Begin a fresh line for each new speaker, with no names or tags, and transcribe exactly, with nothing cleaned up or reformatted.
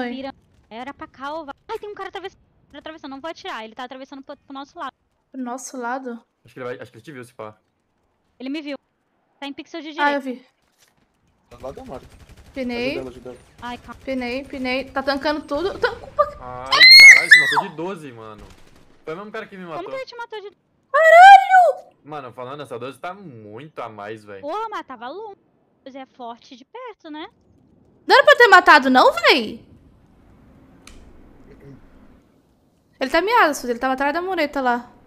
velho.
Vira... Era pra cá ou vai... Ai, tem um cara atravessando. atravessando. Não vou atirar. Ele tá atravessando pro, pro nosso lado.
Pro nosso lado?
Acho que ele vai. Acho que ele te viu, se pá.
Ele me viu. Tá em pixel de
Ah, eu
direita.
vi.
Tá do lado da Mari.
Pinei.
Ajuda ela, ajuda ela.
Ai, calma.
Pinei, pinei. Tá tancando tudo. Tan-
Ai, caralho, você matou de doze, mano. Foi o mesmo cara que me matou.
Como que ele te matou de...
Mano, falando, essa doze tá muito a mais, velho.
Porra, mas tava longe. É forte de perto, né?
Não era pra ter matado, não, véi? Ele tá miado, ele tava atrás da mureta lá.